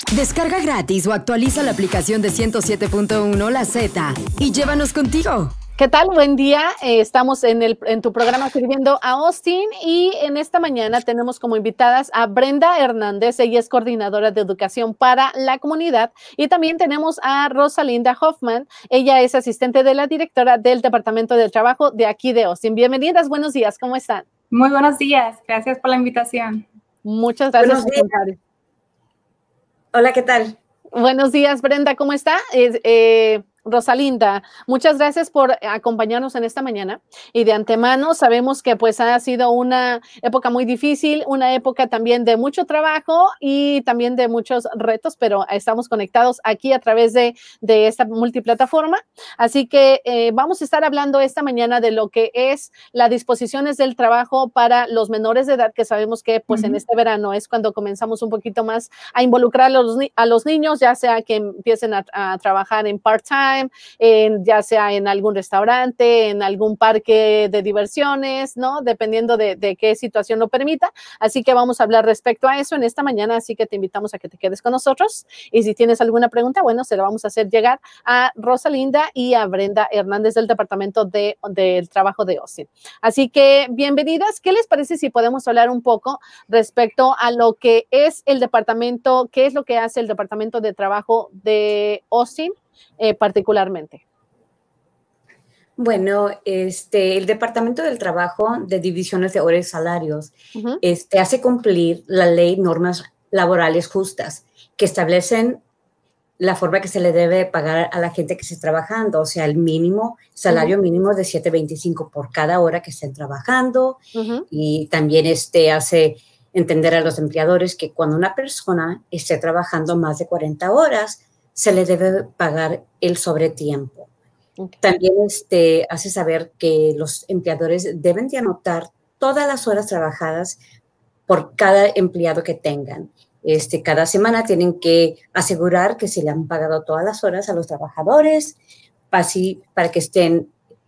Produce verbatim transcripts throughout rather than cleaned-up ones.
Descarga gratis o actualiza la aplicación de ciento siete punto uno La Z y llévanos contigo. ¿Qué tal? Buen día. Eh, estamos en, el, en tu programa Sirviendo a Austin y en esta mañana tenemos como invitadas a Brenda Hernández. Ella es coordinadora de educación para la comunidad, y también tenemos a Rosalinda Hoffman. Ella es asistente de la directora del Departamento del Trabajo de aquí de Austin. Bienvenidas, buenos días. ¿Cómo están? Muy buenos días. Gracias por la invitación. Muchas gracias. Buenos días. Hola, ¿qué tal? Buenos días, Brenda, ¿cómo está? Eh, eh, Rosalinda, muchas gracias por acompañarnos en esta mañana, y de antemano sabemos que pues ha sido una época muy difícil, una época también de mucho trabajo y también de muchos retos, pero estamos conectados aquí a través de, de esta multiplataforma, así que eh, vamos a estar hablando esta mañana de lo que es las disposiciones del trabajo para los menores de edad, que sabemos que pues uh-huh. en este verano es cuando comenzamos un poquito más a involucrar a los, a los niños, ya sea que empiecen a, a trabajar en part-time, En, ya sea en algún restaurante, en algún parque de diversiones, ¿no? Dependiendo de, de qué situación lo permita. Así que vamos a hablar respecto a eso en esta mañana, así que te invitamos a que te quedes con nosotros. Y si tienes alguna pregunta, bueno, se la vamos a hacer llegar a Rosalinda y a Brenda Hernández del Departamento de, del Trabajo de Austin. Así que bienvenidas. ¿Qué les parece si podemos hablar un poco respecto a lo que es el departamento, qué es lo que hace el Departamento de Trabajo de Austin? Eh, particularmente. Bueno, este, el Departamento del Trabajo de Divisiones de Horas y Salarios uh-huh. este, hace cumplir la ley normas laborales justas que establecen la forma que se le debe pagar a la gente que esté trabajando, o sea, el mínimo, salario uh-huh. mínimo de siete veinticinco por cada hora que estén trabajando uh-huh. y también este, hace entender a los empleadores que cuando una persona esté trabajando más de cuarenta horas, se le debe pagar el sobretiempo. Okay. También este, hace saber que los empleadores deben de anotar todas las horas trabajadas por cada empleado que tengan. Este, cada semana tienen que asegurar que se le han pagado todas las horas a los trabajadores, así para que estén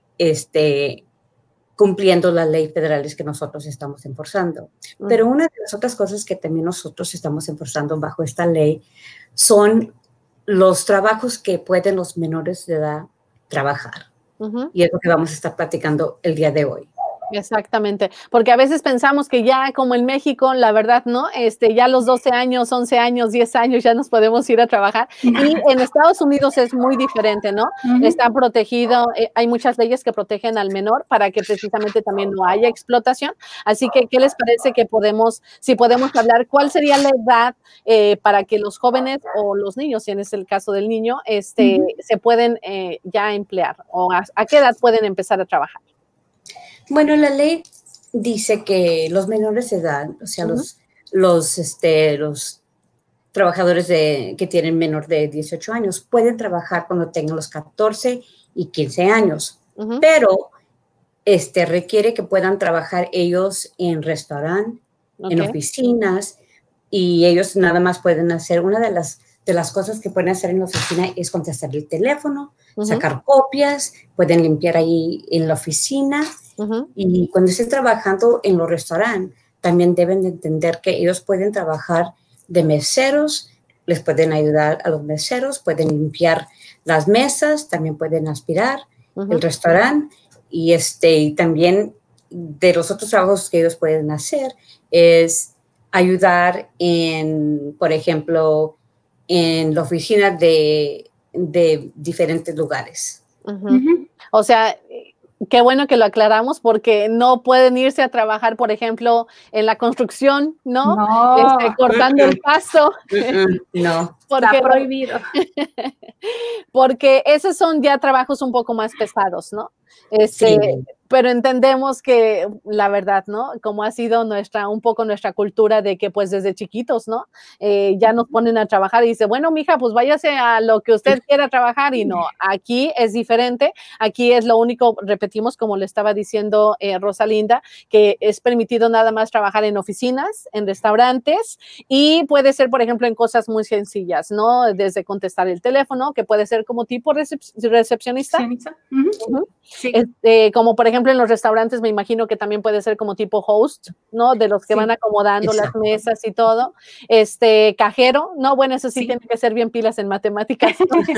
este, cumpliendo las leyes federales que nosotros estamos enforzando. Uh-huh. Pero una de las otras cosas que también nosotros estamos enforzando bajo esta ley son los trabajos que pueden los menores de edad trabajar. Uh-huh. Y es lo que vamos a estar platicando el día de hoy. Exactamente, porque a veces pensamos que ya como en México, la verdad, ¿no? Este, ya a los doce años, once años, diez años ya nos podemos ir a trabajar, y en Estados Unidos es muy diferente, ¿no? Uh-huh. Está protegido, eh, hay muchas leyes que protegen al menor para que precisamente también no haya explotación, así que, ¿qué les parece que podemos, si podemos hablar, cuál sería la edad eh, para que los jóvenes o los niños, si en es el caso del niño, este, uh-huh. se pueden eh, ya emplear, o a, a qué edad pueden empezar a trabajar? Bueno, la ley dice que los menores de edad, o sea, uh-huh. los, los, este, los trabajadores de, que tienen menor de dieciocho años pueden trabajar cuando tengan los catorce y quince años, uh-huh. pero este, requiere que puedan trabajar ellos en restaurantes, okay. en oficinas, y ellos nada más pueden hacer, una de las, de las cosas que pueden hacer en la oficina es contestar el teléfono, uh-huh. sacar copias, pueden limpiar ahí en la oficina. Uh-huh. Y cuando estén trabajando en los restaurantes, también deben de entender que ellos pueden trabajar de meseros, les pueden ayudar a los meseros, pueden limpiar las mesas, también pueden aspirar uh-huh. el restaurante, y, este, y también de los otros trabajos que ellos pueden hacer es ayudar en, por ejemplo, en la oficina de, de diferentes lugares. Uh-huh. Uh-huh. O sea, qué bueno que lo aclaramos, porque no pueden irse a trabajar, por ejemplo, en la construcción, ¿no? No. Este, cortando el pasto. No, porque, está prohibido. Porque esos son ya trabajos un poco más pesados, ¿no? Este, sí. Pero entendemos que la verdad, ¿no? Como ha sido nuestra, un poco nuestra cultura de que pues desde chiquitos, ¿no? Eh, ya nos ponen a trabajar y dice, bueno, mija, pues váyase a lo que usted quiera trabajar, y no, aquí es diferente, aquí es lo único, repetimos, como le estaba diciendo eh, Rosalinda, que es permitido nada más trabajar en oficinas, en restaurantes, y puede ser, por ejemplo, en cosas muy sencillas, ¿no? Desde contestar el teléfono, que puede ser como tipo recep recepcionista. Uh-huh. Uh-huh. Sí. Este, como por ejemplo, ejemplo, en los restaurantes me imagino que también puede ser como tipo host, ¿no? De los que sí, van acomodando exacto, las mesas y todo. Este, cajero, no, bueno, eso sí, sí. tiene que ser bien pilas en matemáticas.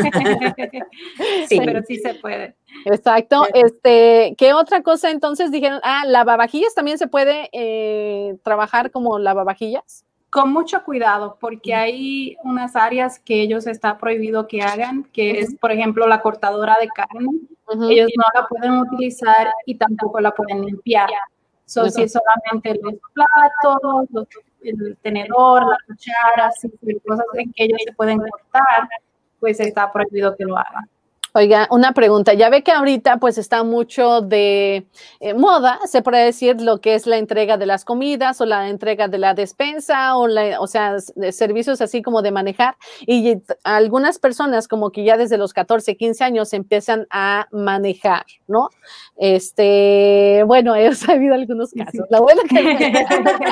Sí, pero sí se puede. Exacto. Este, ¿qué otra cosa entonces dijeron? Ah, lavavajillas también se puede eh, trabajar como lavavajillas. Con mucho cuidado, porque hay unas áreas que ellos está prohibido que hagan, que uh-huh. es, por ejemplo, la cortadora de carne. Uh-huh. Ellos no la pueden utilizar y tampoco la pueden limpiar. So, uh-huh. Si es solamente los platos, los, el tenedor, la cuchara, si cosas en que ellos se pueden cortar, pues está prohibido que lo hagan. Oiga, una pregunta, ya ve que ahorita pues está mucho de eh, moda, se puede decir lo que es la entrega de las comidas o la entrega de la despensa o, la, o sea, de servicios así como de manejar y algunas personas como que ya desde los catorce, quince años empiezan a manejar, ¿no? Este, bueno, he sabido algunos casos, la buena que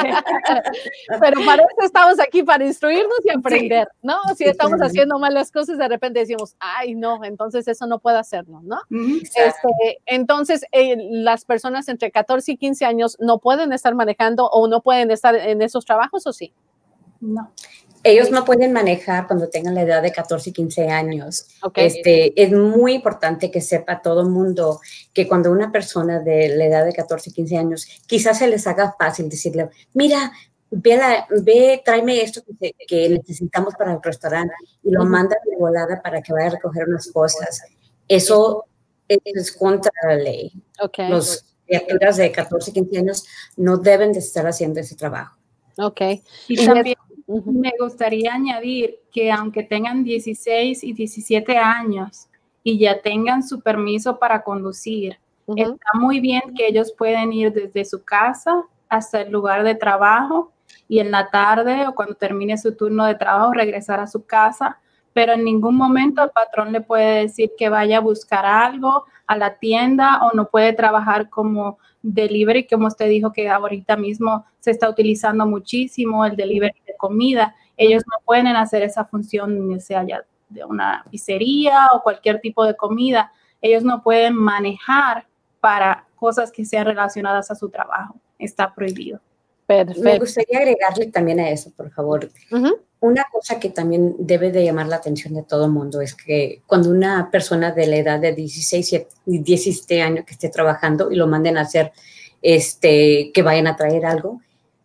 pero para eso estamos aquí, para instruirnos y aprender, ¿no? Si estamos haciendo mal las cosas, de repente decimos, ay, no, entonces eso no puede hacerlo, ¿no? Este, entonces, eh, las personas entre catorce y quince años no pueden estar manejando o no pueden estar en esos trabajos, ¿o sí? No. Ellos no pueden manejar cuando tengan la edad de catorce y quince años. Okay. Este, es muy importante que sepa todo el mundo que cuando una persona de la edad de catorce y quince años, quizás se les haga fácil decirle, mira, Ve, la, ve, tráeme esto que, que necesitamos para el restaurante y lo uh-huh. manda de volada para que vaya a recoger unas cosas. Eso es contra la ley. Okay. Los criaturas de catorce, quince años no deben de estar haciendo ese trabajo. Ok. Y también uh-huh. me gustaría añadir que aunque tengan dieciséis y diecisiete años y ya tengan su permiso para conducir, uh-huh. está muy bien que ellos pueden ir desde su casa hasta el lugar de trabajo y en la tarde o cuando termine su turno de trabajo regresar a su casa, pero en ningún momento el patrón le puede decir que vaya a buscar algo a la tienda o no puede trabajar como delivery, como usted dijo que ahorita mismo se está utilizando muchísimo el delivery de comida. Ellos no pueden hacer esa función, sea ya de una pizzería o cualquier tipo de comida. Ellos no pueden manejar para cosas que sean relacionadas a su trabajo. Está prohibido. Perfecto. Me gustaría agregarle también a eso, por favor. Uh-huh. Una cosa que también debe de llamar la atención de todo el mundo es que cuando una persona de la edad de dieciséis y diecisiete años que esté trabajando y lo manden a hacer, este, que vayan a traer algo,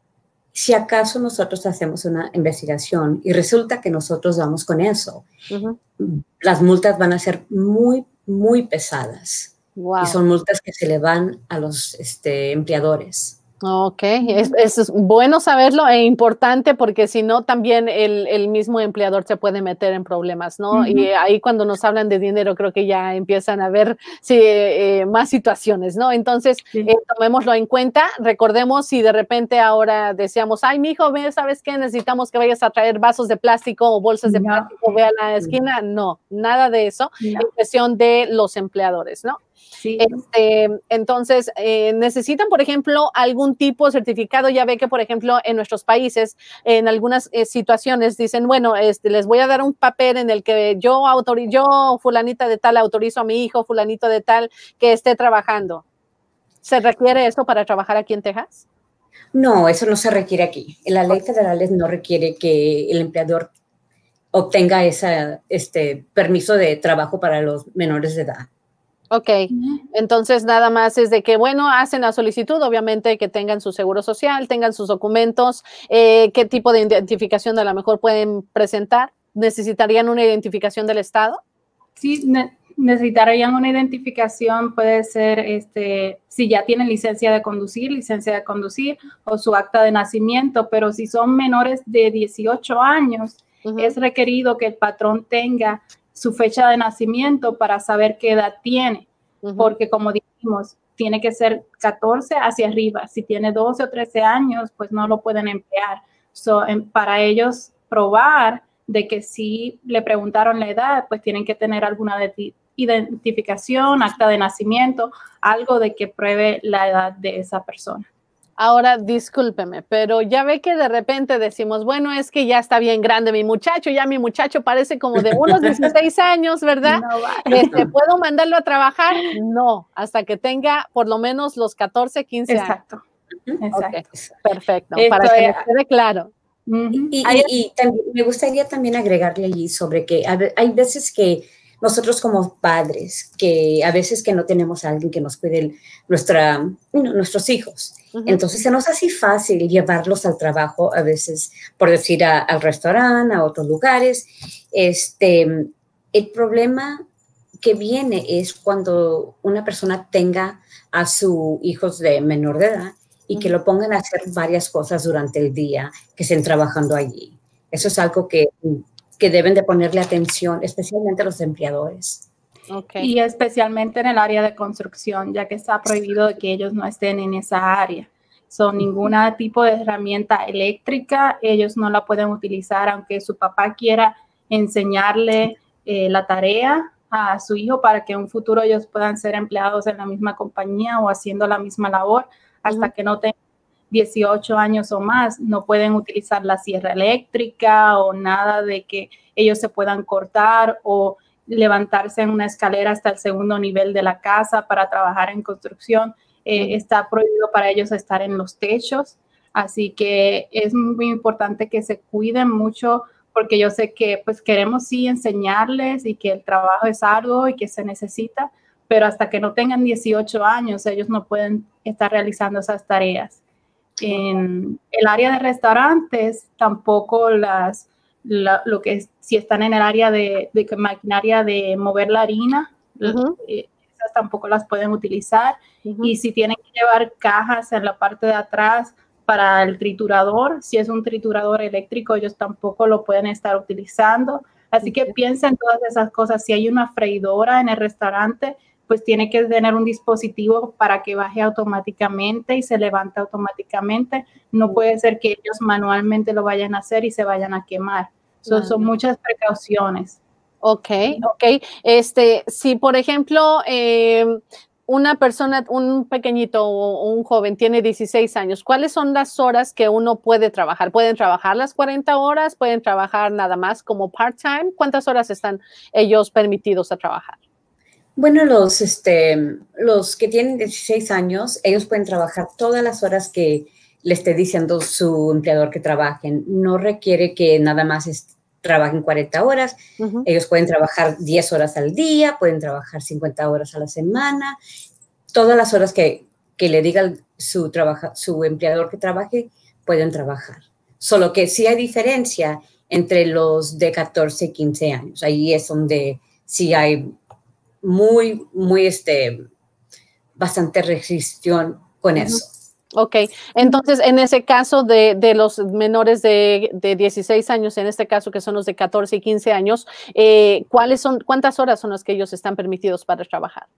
si acaso nosotros hacemos una investigación y resulta que nosotros vamos con eso, uh-huh. las multas van a ser muy, muy pesadas. Wow. Y son multas que se le van a los este, empleadores. Ok, es, es bueno saberlo e importante porque si no también el, el mismo empleador se puede meter en problemas, ¿no? Uh-huh. Y ahí cuando nos hablan de dinero creo que ya empiezan a ver sí, eh, más situaciones, ¿no? Entonces, sí. eh, tomémoslo en cuenta, recordemos si de repente ahora decíamos, ay, mijo, ¿sabes qué? Necesitamos que vayas a traer vasos de plástico o bolsas de no. plástico, ve a la esquina, no, nada de eso, no. Es cuestión de los empleadores, ¿no? Sí. Este, entonces, eh, necesitan, por ejemplo, algún tipo de certificado. Ya ve que, por ejemplo, en nuestros países, en algunas eh, situaciones dicen, bueno, este, les voy a dar un papel en el que yo, autori- yo, fulanita de tal, autorizo a mi hijo, fulanito de tal, que esté trabajando. ¿Se requiere eso para trabajar aquí en Texas? No, eso no se requiere aquí. La ley federal no requiere que el empleador obtenga ese este, permiso de trabajo para los menores de edad. Ok, entonces nada más es de que, bueno, hacen la solicitud, obviamente que tengan su seguro social, tengan sus documentos, eh, qué tipo de identificación a lo mejor pueden presentar. ¿Necesitarían una identificación del Estado? Sí, ne- necesitarían una identificación, puede ser, este, si ya tienen licencia de conducir, licencia de conducir o su acta de nacimiento, pero si son menores de dieciocho años, uh-huh. es requerido que el patrón tenga su fecha de nacimiento para saber qué edad tiene, uh-huh. porque como dijimos, tiene que ser catorce hacia arriba. Si tiene doce o trece años, pues no lo pueden emplear. So, en, para ellos probar de que si le preguntaron la edad, pues tienen que tener alguna de, identificación, acta de nacimiento, algo de que pruebe la edad de esa persona. Ahora, discúlpeme, pero ya ve que de repente decimos, bueno, es que ya está bien grande mi muchacho, ya mi muchacho parece como de unos dieciséis años, ¿verdad? No va. Este, ¿puedo mandarlo a trabajar? No, hasta que tenga por lo menos los catorce, quince Exacto. años. Exacto. Okay, perfecto, Esto para que es, nos quede claro. Uh-huh. Y, y, y también, me gustaría también agregarle allí sobre que hay veces que nosotros como padres, que a veces que no tenemos a alguien que nos cuide nuestra, nuestros hijos, uh-huh. Entonces se nos hace fácil llevarlos al trabajo, a veces, por decir, a, al restaurante, a otros lugares. Este, el problema que viene es cuando una persona tenga a sus hijos de menor de edad y que lo pongan a hacer varias cosas durante el día, que estén trabajando allí. Eso es algo que, que deben de ponerle atención, especialmente los empleadores. Okay. Y especialmente en el área de construcción, ya que está prohibido que ellos no estén en esa área. Son ningún tipo de herramienta eléctrica, ellos no la pueden utilizar, aunque su papá quiera enseñarle eh, la tarea a su hijo para que en un futuro ellos puedan ser empleados en la misma compañía o haciendo la misma labor. Hasta uh-huh. que no tengan dieciocho años o más, no pueden utilizar la sierra eléctrica o nada de que ellos se puedan cortar o levantarse en una escalera hasta el segundo nivel de la casa para trabajar en construcción. Eh, uh-huh. Está prohibido para ellos estar en los techos. Así que es muy importante que se cuiden mucho, porque yo sé que pues queremos sí enseñarles y que el trabajo es algo y que se necesita, pero hasta que no tengan dieciocho años, ellos no pueden estar realizando esas tareas. En el área de restaurantes, tampoco las, la, lo que es, si están en el área de, de maquinaria de mover la harina, uh-huh. eh, esas tampoco las pueden utilizar. Uh-huh. Y si tienen que llevar cajas en la parte de atrás para el triturador, si es un triturador eléctrico, ellos tampoco lo pueden estar utilizando. Así que piensen todas esas cosas. Si hay una freidora en el restaurante, pues tiene que tener un dispositivo para que baje automáticamente y se levante automáticamente. No puede ser que ellos manualmente lo vayan a hacer y se vayan a quemar. So, son muchas precauciones. Ok, ok. Este, si por ejemplo, eh, una persona, un pequeño o un joven tiene dieciséis años, ¿cuáles son las horas que uno puede trabajar? ¿Pueden trabajar las cuarenta horas? ¿Pueden trabajar nada más como part-time? ¿Cuántas horas están ellos permitidos a trabajar? Bueno, los, este, los que tienen dieciséis años, ellos pueden trabajar todas las horas que le esté diciendo su empleador que trabajen. No requiere que nada más es, trabajen cuarenta horas. Uh-huh. Ellos pueden trabajar diez horas al día, pueden trabajar cincuenta horas a la semana. Todas las horas que, que le diga su, trabaja, su empleador que trabaje, pueden trabajar. Solo que sí hay diferencia entre los de catorce y quince años. Ahí es donde sí hay muy, muy, este, bastante restricción con uh-huh. eso. Ok, entonces en ese caso de, de los menores de, de dieciséis años, en este caso que son los de catorce y quince años, eh, ¿cuáles son, cuántas horas son las que ellos están permitidos para trabajar?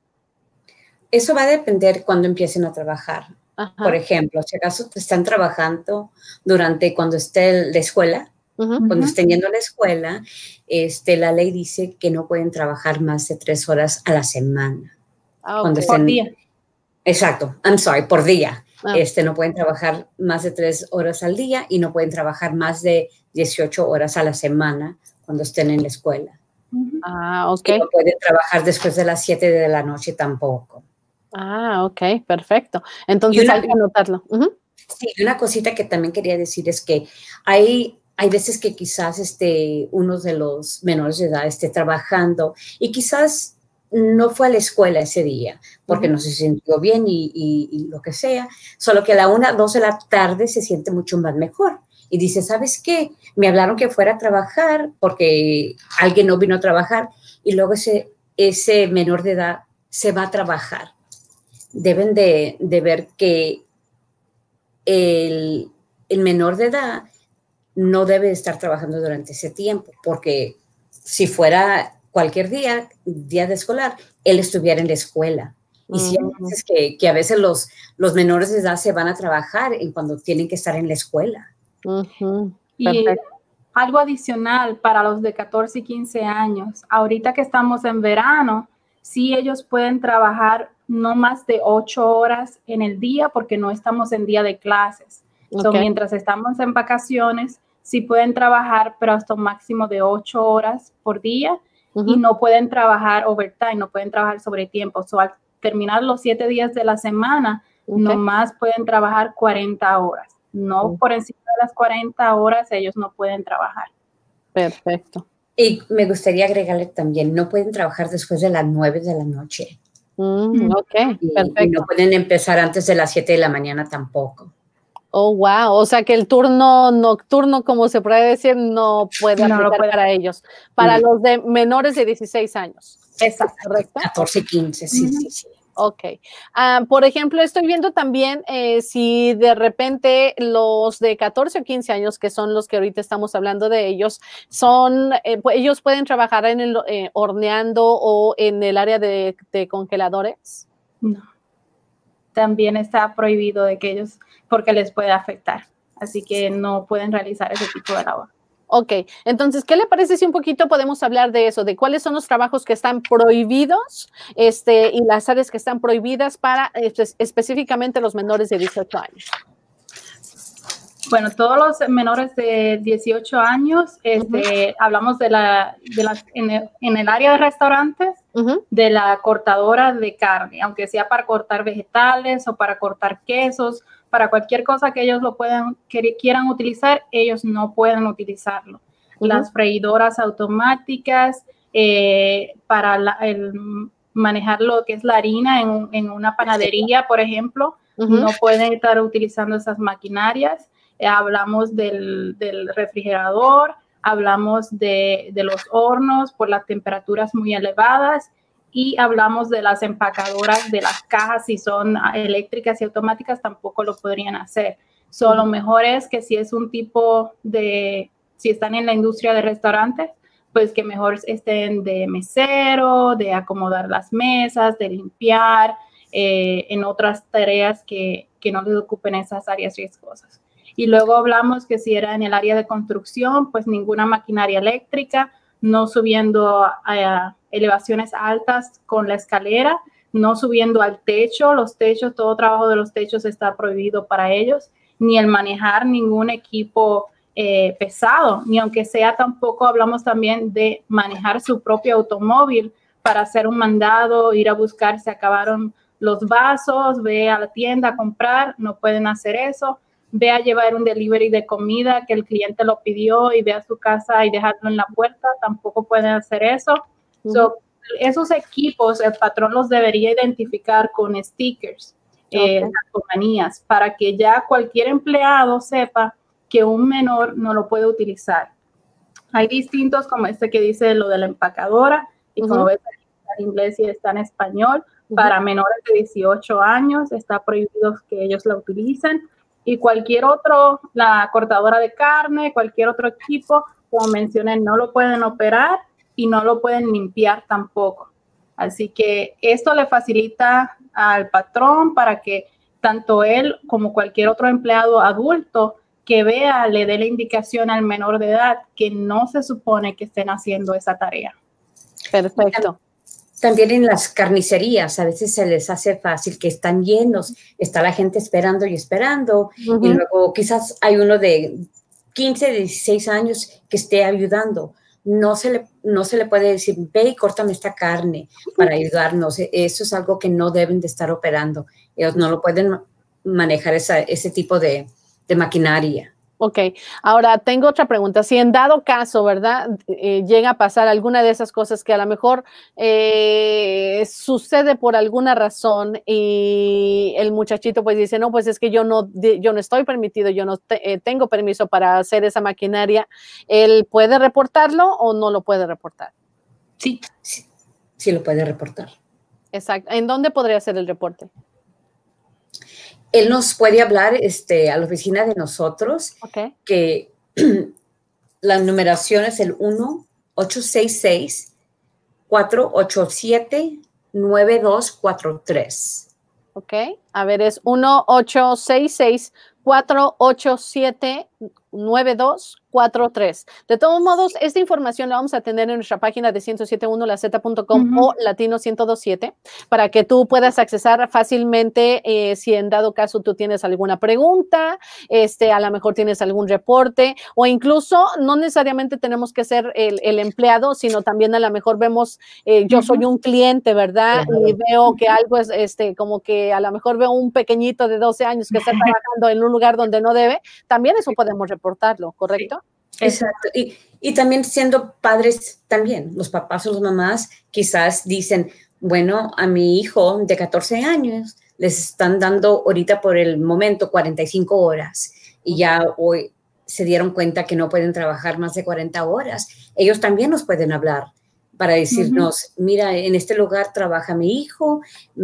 Eso va a depender cuando empiecen a trabajar. Ajá. Por ejemplo, si acaso están trabajando durante cuando esté la escuela, Uh-huh. cuando estén yendo a la escuela, este, la ley dice que no pueden trabajar más de tres horas a la semana. Ah, okay. Estén, por día. Exacto, I'm sorry, por día. Ah. Este, no pueden trabajar más de tres horas al día y no pueden trabajar más de dieciocho horas a la semana cuando estén en la escuela. Uh-huh. Ah, ok. Y no pueden trabajar después de las siete de la noche tampoco. Ah, ok, perfecto. Entonces una, hay que anotarlo. Uh-huh. Sí, una cosita que también quería decir es que hay... Hay veces que quizás este, uno de los menores de edad esté trabajando y quizás no fue a la escuela ese día porque uh-huh. no se sintió bien y, y, y lo que sea, solo que a la una, dos de la tarde se siente mucho más mejor y dice, ¿sabes qué? Me hablaron que fuera a trabajar porque alguien no vino a trabajar y luego ese, ese menor de edad se va a trabajar. Deben de, de ver que el, el menor de edad no debe estar trabajando durante ese tiempo, porque si fuera cualquier día, día de escolar, él estuviera en la escuela. Y uh-huh. sí hay veces que, que a veces los, los menores de edad se van a trabajar en cuando tienen que estar en la escuela. Uh-huh. Y algo adicional para los de catorce y quince años, ahorita que estamos en verano, sí ellos pueden trabajar no más de ocho horas en el día porque no estamos en día de clases. Okay. So, mientras estamos en vacaciones, sí pueden trabajar, pero hasta un máximo de ocho horas por día. Uh-huh. Y no pueden trabajar overtime, no pueden trabajar sobre tiempo. So, al terminar los siete días de la semana, okay. nomás pueden trabajar cuarenta horas. No uh-huh. por encima de las cuarenta horas ellos no pueden trabajar. Perfecto. Y me gustaría agregarle también, no pueden trabajar después de las nueve de la noche. Mm, ok, y, perfecto. Y no pueden empezar antes de las siete de la mañana tampoco. Oh, wow. O sea que el turno nocturno, como se puede decir, no puede no aplicar puede. para ellos. Para mm. los de menores de dieciséis años. Exacto. ¿Correcto? catorce, quince, sí, mm-hmm. sí, sí. Ok. Uh, por ejemplo, estoy viendo también eh, si de repente los de catorce o quince años, que son los que ahorita estamos hablando de ellos, son, eh, ellos pueden trabajar en el eh, horneando o en el área de, de congeladores. No. También está prohibido de que ellos, porque les puede afectar. Así que no pueden realizar ese tipo de labor. Ok, entonces, ¿qué le parece si un poquito podemos hablar de eso, de cuáles son los trabajos que están prohibidos este, y las áreas que están prohibidas para este, específicamente los menores de dieciocho años? Bueno, todos los menores de dieciocho años, este, uh-huh. hablamos de la, de la en, el, en el área de restaurantes, uh-huh. de la cortadora de carne, aunque sea para cortar vegetales o para cortar quesos, para cualquier cosa que ellos lo puedan, que quieran utilizar, ellos no pueden utilizarlo. Uh-huh. Las freidoras automáticas, eh, para la, el, manejar lo que es la harina en, en una panadería, por ejemplo, uh-huh. no pueden estar utilizando esas maquinarias. Eh, hablamos del, del refrigerador, hablamos de, de los hornos por las temperaturas muy elevadas y hablamos de las empacadoras de las cajas, si son eléctricas y automáticas, tampoco lo podrían hacer. So, lo mejor es que si es un tipo de, si están en la industria de restaurantes, pues que mejor estén de mesero, de acomodar las mesas, de limpiar, eh, en otras tareas que, que no les ocupen esas áreas riesgosas. Y luego hablamos que si era en el área de construcción, pues ninguna maquinaria eléctrica, no subiendo a, a elevaciones altas con la escalera, no subiendo al techo, los techos, todo trabajo de los techos está prohibido para ellos, ni el manejar ningún equipo eh, pesado, ni aunque sea tampoco hablamos también de manejar su propio automóvil para hacer un mandado, ir a buscar, se acabaron los vasos, ve a la tienda a comprar, no pueden hacer eso. Ve a llevar un delivery de comida que el cliente lo pidió y ve a su casa y dejarlo en la puerta, tampoco pueden hacer eso. Uh-huh. So, esos equipos, el patrón los debería identificar con stickers, okay. eh, calcomanías, para que ya cualquier empleado sepa que un menor no lo puede utilizar. Hay distintos, como este que dice lo de la empacadora, y uh-huh. como ves, está en inglés y está en español. Uh-huh. Para menores de dieciocho años está prohibido que ellos la utilicen. Y cualquier otro, la cortadora de carne, cualquier otro equipo, como mencioné, no lo pueden operar y no lo pueden limpiar tampoco. Así que esto le facilita al patrón para que tanto él como cualquier otro empleado adulto que vea, le dé la indicación al menor de edad que no se supone que estén haciendo esa tarea. Perfecto. También en las carnicerías a veces se les hace fácil que están llenos, está la gente esperando y esperando, uh-huh. y luego quizás hay uno de quince, dieciséis años que esté ayudando. No se le, no se le puede decir, ve y córtame esta carne para ayudarnos. Eso es algo que no deben de estar operando. Ellos no lo pueden manejar esa, ese tipo de, de maquinaria. Ok, ahora tengo otra pregunta. Si en dado caso, ¿verdad? Eh, llega a pasar alguna de esas cosas que a lo mejor eh, sucede por alguna razón y el muchachito pues dice, no, pues es que yo no, yo no estoy permitido, yo no te, eh, tengo permiso para hacer esa maquinaria, ¿él puede reportarlo o no lo puede reportar? Sí, sí, sí lo puede reportar. Exacto. ¿En dónde podría hacer el reporte? Él nos puede hablar este, a la oficina de nosotros, okay. que la numeración es el uno ocho seis seis, cuatro ocho siete, nueve dos cuatro tres. Ok, a ver, es uno ocho seis seis, cuatro ocho siete, nueve dos cuatro tres. De todos modos, esta información la vamos a tener en nuestra página de ciento siete punto uno la z punto com uh-huh. o latino ciento dos punto siete para que tú puedas accesar fácilmente eh, si en dado caso tú tienes alguna pregunta, este, a lo mejor tienes algún reporte o incluso no necesariamente tenemos que ser el, el empleado, sino también a lo mejor vemos, eh, yo uh-huh. soy un cliente, ¿verdad? Uh-huh. Y veo que algo es este, como que a lo mejor veo un pequeñito de doce años que está trabajando en un lugar donde no debe, también eso podemos reportarlo, ¿correcto? Sí. Exacto, y, y también siendo padres también, los papás o las mamás quizás dicen, bueno, a mi hijo de catorce años les están dando ahorita por el momento cuarenta y cinco horas y ya hoy se dieron cuenta que no pueden trabajar más de cuarenta horas. Ellos también nos pueden hablar para decirnos, uh-huh. mira, en este lugar trabaja mi hijo,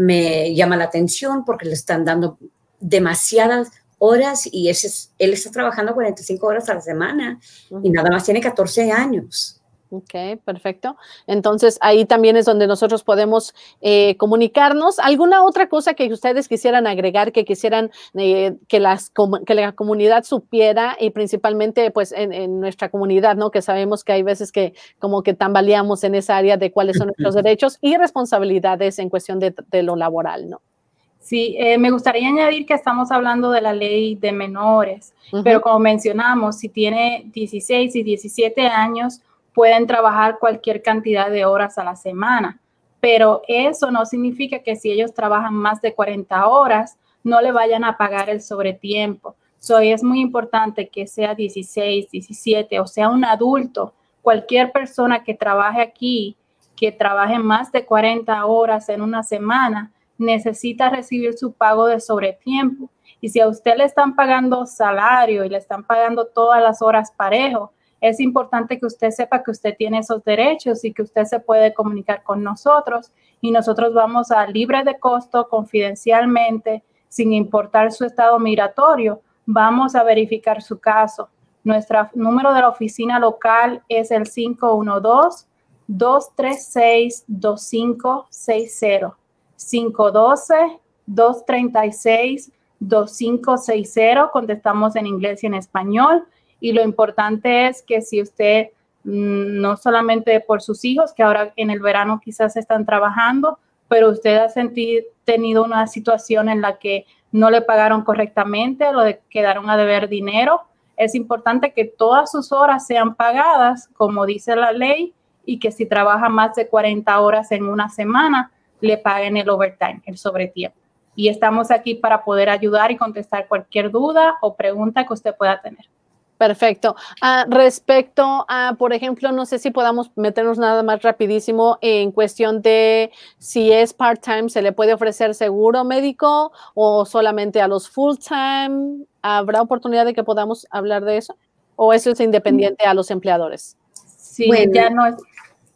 me llama la atención porque le están dando demasiadas horas y ese es, él está trabajando cuarenta y cinco horas a la semana uh-huh. y nada más tiene catorce años. Ok, perfecto. Entonces, ahí también es donde nosotros podemos eh, comunicarnos. ¿Alguna otra cosa que ustedes quisieran agregar, que quisieran eh, que, las, que la comunidad supiera y principalmente pues en, en nuestra comunidad, ¿no? Que sabemos que hay veces que como que tambaleamos en esa área de cuáles son nuestros derechos y responsabilidades en cuestión de, de lo laboral, ¿no? Sí, eh, me gustaría añadir que estamos hablando de la ley de menores, uh-huh. pero como mencionamos, si tiene dieciséis y diecisiete años, pueden trabajar cualquier cantidad de horas a la semana, pero eso no significa que si ellos trabajan más de cuarenta horas, no le vayan a pagar el sobretiempo. So, es muy importante que sea dieciséis, diecisiete, o sea, un adulto, cualquier persona que trabaje aquí, que trabaje más de cuarenta horas en una semana, necesita recibir su pago de sobretiempo. Y si a usted le están pagando salario y le están pagando todas las horas parejo, es importante que usted sepa que usted tiene esos derechos y que usted se puede comunicar con nosotros y nosotros vamos a libre de costo, confidencialmente, sin importar su estado migratorio, vamos a verificar su caso. Nuestro número de la oficina local es el cinco uno dos, dos tres seis, dos cinco seis cero. cinco uno dos, dos tres seis, dos cinco seis cero, contestamos en inglés y en español y lo importante es que si usted mmm, no solamente por sus hijos que ahora en el verano quizás están trabajando, pero usted ha sentido, tenido una situación en la que no le pagaron correctamente, lo de, quedaron a deber dinero, es importante que todas sus horas sean pagadas como dice la ley y que si trabaja más de cuarenta horas en una semana le paguen el overtime, el sobretiempo. Y estamos aquí para poder ayudar y contestar cualquier duda o pregunta que usted pueda tener. Perfecto. Uh, respecto a, por ejemplo, no sé si podamos meternos nada más rapidísimo en cuestión de si es part-time, ¿se le puede ofrecer seguro médico o solamente a los full-time? ¿Habrá oportunidad de que podamos hablar de eso? ¿O eso es independiente a los empleadores? Sí, bueno, ya no es...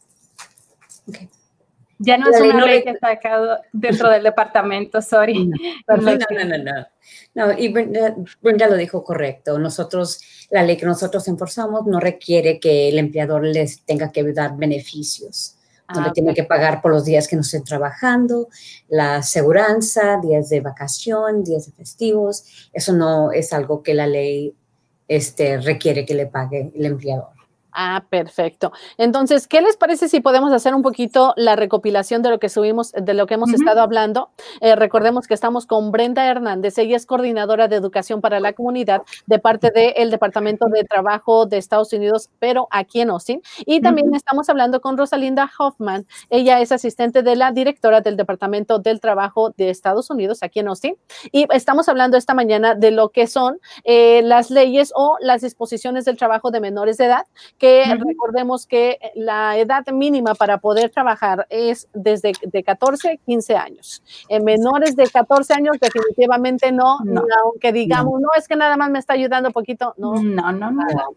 Okay. Ya no la es una ley, no ley que está acá dentro del departamento, sorry. No, no, no, no, no. No, y Brenda, Brenda lo dijo correcto. Nosotros, la ley que nosotros enforzamos no requiere que el empleador les tenga que dar beneficios. No ah, le tiene okay. que pagar por los días que no estén trabajando, la aseguranza, días de vacación, días de festivos. Eso no es algo que la ley este, requiere que le pague el empleador. Ah, perfecto. Entonces, ¿qué les parece si podemos hacer un poquito la recopilación de lo que subimos, de lo que hemos uh-huh. estado hablando? Eh, recordemos que estamos con Brenda Hernández, ella es coordinadora de educación para la comunidad de parte del Departamento de Trabajo de Estados Unidos, pero aquí en Austin. Y también uh-huh. estamos hablando con Rosalinda Hoffman, ella es asistente de la directora del Departamento del Trabajo de Estados Unidos, aquí en Austin. Y estamos hablando esta mañana de lo que son eh, las leyes o las disposiciones del trabajo de menores de edad, que uh-huh. recordemos que la edad mínima para poder trabajar es desde de catorce a quince años. En menores de catorce años definitivamente no, no. aunque digamos, no. no, es que nada más me está ayudando poquito, no. No, no, no. no.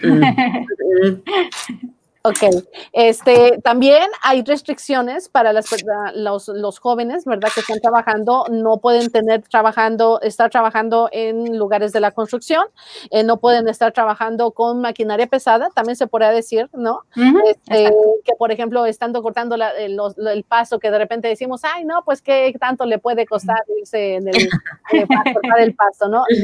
Ok, este, también hay restricciones para las, los, los jóvenes, ¿verdad? Que están trabajando, no pueden tener trabajando, estar trabajando en lugares de la construcción, eh, no pueden estar trabajando con maquinaria pesada, también se podría decir, ¿no? Uh-huh, este, que, por ejemplo, estando cortando la, el, el paso, que de repente decimos, ay, no, pues, ¿qué tanto le puede costar irse en el, eh, para cortar el paso, ¿no? Uh-huh. No.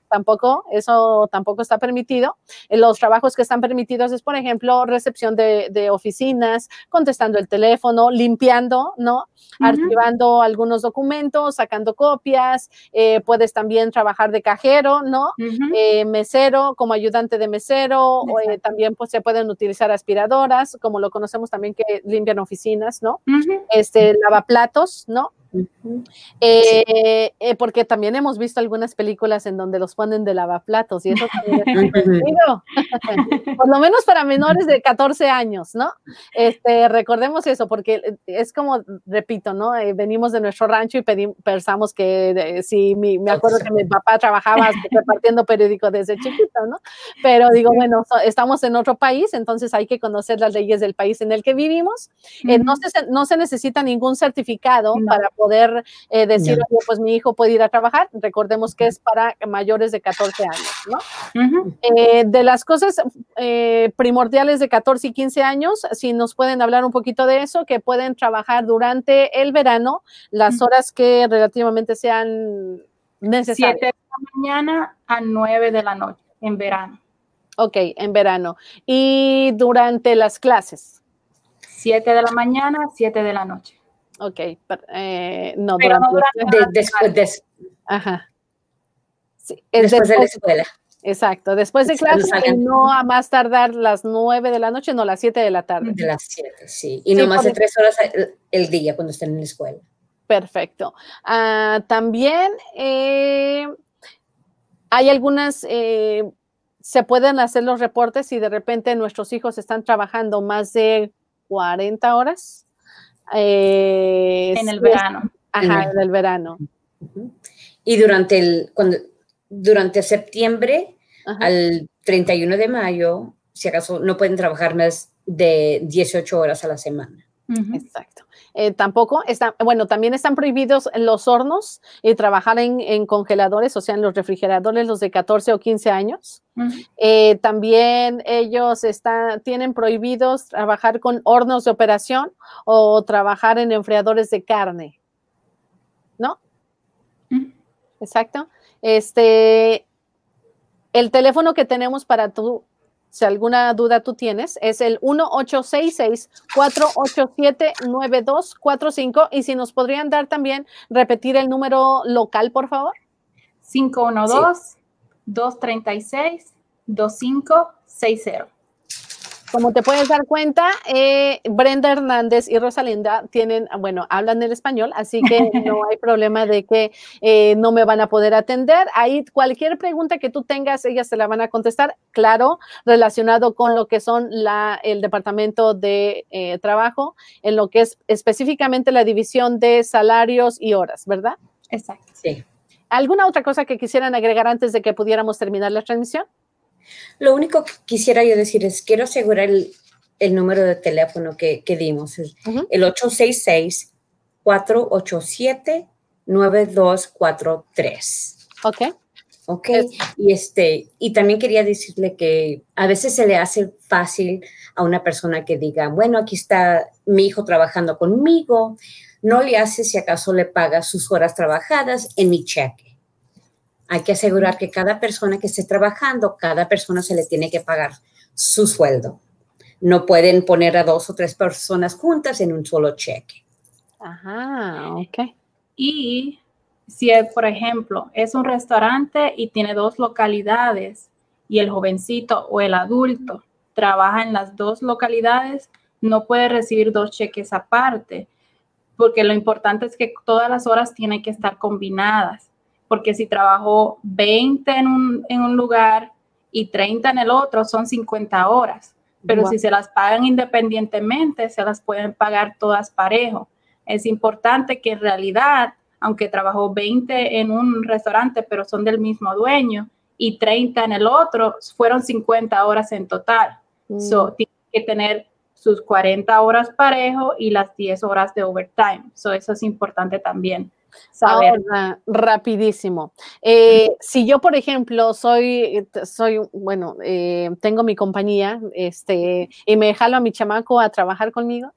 tampoco, eso tampoco está permitido. Los trabajos que están permitidos es, por ejemplo, recepción de, de oficinas, contestando el teléfono, limpiando, ¿no? Uh-huh. Archivando algunos documentos, sacando copias, eh, puedes también trabajar de cajero, ¿no? Uh-huh. eh, mesero, como ayudante de mesero, o, eh, también pues, se pueden utilizar aspiradoras, como lo conocemos también que limpian oficinas, ¿no? Uh-huh. Este, lavaplatos, ¿no? Uh-huh. eh, eh, porque también hemos visto algunas películas en donde los ponen de lavaplatos y eso también es divertido. Por lo menos para menores de catorce años, ¿no? Este, recordemos eso, porque es como, repito, ¿no? Eh, venimos de nuestro rancho y pedimos, pensamos que eh, sí, mi, me acuerdo que mi papá trabajaba repartiendo periódico desde chiquito, ¿no? Pero digo, bueno, so, estamos en otro país, entonces hay que conocer las leyes del país en el que vivimos. Uh-huh. Eh, no, se, no se necesita ningún certificado no. para poder eh, decir, no. pues mi hijo puede ir a trabajar. Recordemos que es para mayores de catorce años, ¿no? Uh-huh. eh, de las cosas eh, primordiales de catorce y quince años, si nos pueden hablar un poquito de eso, que pueden trabajar durante el verano, las horas que relativamente sean necesarias. siete de la mañana a nueve de la noche, en verano. Ok, en verano. Y durante las clases. siete de la mañana a siete de la noche. Ok, pero, eh, no, pero durante, no durante de, después de Ajá. Sí, es después, después de la escuela. Exacto, después de clase y no a más tardar las nueve de la noche, no, las siete de la tarde. De las siete, sí. Y sí, no más de tres horas el, el día cuando estén en la escuela. Perfecto. Uh, también eh, hay algunas, eh, se pueden hacer los reportes si de repente nuestros hijos están trabajando más de cuarenta horas. Eh, en el verano. Ajá, en el verano. Uh-huh. Y durante el, cuando, durante septiembre Ajá. al treinta y uno de mayo, si acaso no pueden trabajar más de dieciocho horas a la semana. Uh-huh. Exacto. Eh, tampoco están, bueno, también están prohibidos los hornos y trabajar en, en congeladores, o sea, en los refrigeradores, los de catorce o quince años. Uh-huh. Eh, también ellos están, tienen prohibidos trabajar con hornos de operación o trabajar en enfriadores de carne, ¿no? Uh-huh. Exacto. Este, el teléfono que tenemos para tú, si alguna duda tú tienes, es el uno ocho seis seis, cuatro ocho siete, nueve dos cuatro cinco. Y si nos podrían dar también, repetir el número local, por favor. cinco uno dos, dos tres seis, dos cinco seis cero. Como te puedes dar cuenta, eh, Brenda Hernández y Rosalinda tienen, bueno, hablan el español, así que no hay problema de que eh, no me van a poder atender. Ahí cualquier pregunta que tú tengas, ellas te la van a contestar, claro, relacionado con lo que son la, el departamento de eh, trabajo, en lo que es específicamente la división de salarios y horas, ¿verdad? Exacto. Sí. ¿Alguna otra cosa que quisieran agregar antes de que pudiéramos terminar la transmisión? Lo único que quisiera yo decir es, quiero asegurar el, el número de teléfono que, que dimos, es uh-huh. el ocho seis seis, cuatro ocho siete, nueve dos cuatro tres. Ok. Ok, es. y, este, y también quería decirle que a veces se le hace fácil a una persona que diga, bueno, aquí está mi hijo trabajando conmigo, no le hace si acaso le paga sus horas trabajadas en mi cheque. Hay que asegurar que cada persona que esté trabajando, cada persona se le tiene que pagar su sueldo. No pueden poner a dos o tres personas juntas en un solo cheque. Ajá, ok. Y si, por ejemplo, es un restaurante y tiene dos localidades y el jovencito o el adulto trabaja en las dos localidades, no puede recibir dos cheques aparte, porque lo importante es que todas las horas tienen que estar combinadas. Porque si trabajó veinte en un, en un lugar y treinta en el otro, son cincuenta horas. Pero wow. si se las pagan independientemente, se las pueden pagar todas parejo. Es importante que en realidad, aunque trabajó veinte en un restaurante, pero son del mismo dueño, y treinta en el otro, fueron cincuenta horas en total. Mm. So, tiene que tener sus cuarenta horas parejo y las diez horas de overtime. So, eso es importante también. Saber. Ahora, rapidísimo. Eh, si yo, por ejemplo, soy, soy bueno, eh, tengo mi compañía, este, y me jalo a mi chamaco a trabajar conmigo,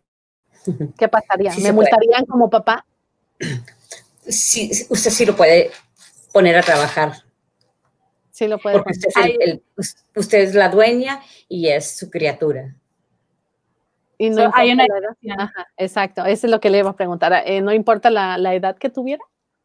¿qué pasaría? Sí, ¿Me multarían como papá? Sí, usted sí lo puede poner a trabajar. Sí lo puede Porque usted es, el, el, usted es la dueña y es su criatura. Y no so, hay una edad. Ajá, exacto, eso es lo que le iba a preguntar. Eh, ¿No importa la, la edad que tuviera?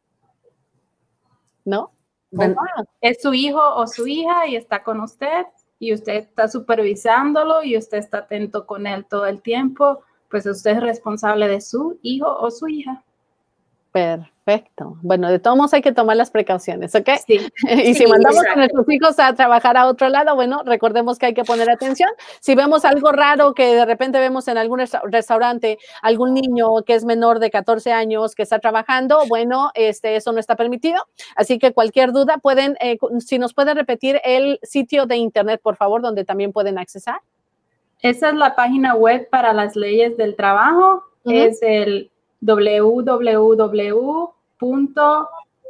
¿No? Bueno, es su hijo o su hija y está con usted y usted está supervisándolo y usted está atento con él todo el tiempo, pues usted es responsable de su hijo o su hija. Perfecto. Bueno, de todos modos hay que tomar las precauciones, ¿ok? Sí. Y sí, si mandamos exacto. a nuestros hijos a trabajar a otro lado, bueno, recordemos que hay que poner atención. Si vemos algo raro que de repente vemos en algún resta restaurante, algún niño que es menor de catorce años que está trabajando, bueno, este, eso no está permitido. Así que cualquier duda pueden, eh, si nos pueden repetir el sitio de internet, por favor, donde también pueden accesar. Esa es la página web para las leyes del trabajo. Uh-huh. Es el w w w punto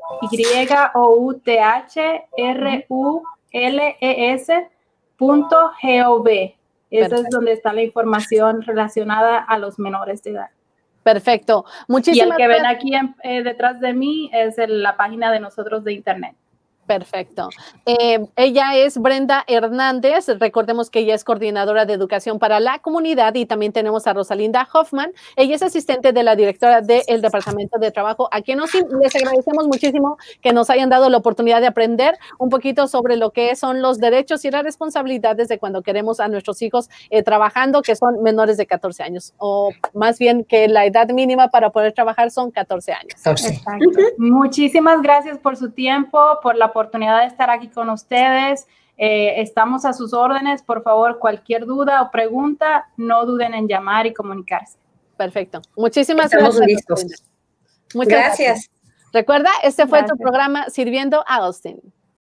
youthrules punto gov. Esa es donde está la información relacionada a los menores de edad. Perfecto. Muchísimas gracias. Y el que ven aquí en, eh, detrás de mí es el, la página de nosotros de internet. Perfecto. Eh, ella es Brenda Hernández. Recordemos que ella es coordinadora de educación para la comunidad y también tenemos a Rosalinda Hoffman. Ella es asistente de la directora del Departamento de Trabajo. A quien nos, les agradecemos muchísimo que nos hayan dado la oportunidad de aprender un poquito sobre lo que son los derechos y las responsabilidades de cuando queremos a nuestros hijos eh, trabajando, que son menores de catorce años, o más bien que la edad mínima para poder trabajar son catorce años. Exacto. Muchísimas gracias por su tiempo, por la oportunidad de estar aquí con ustedes. Eh, estamos a sus órdenes. Por favor, cualquier duda o pregunta, no duden en llamar y comunicarse. Perfecto. Muchísimas Estamos gracias. Listos. Muchas gracias. gracias. Recuerda, este fue gracias. tu programa Sirviendo a Austin.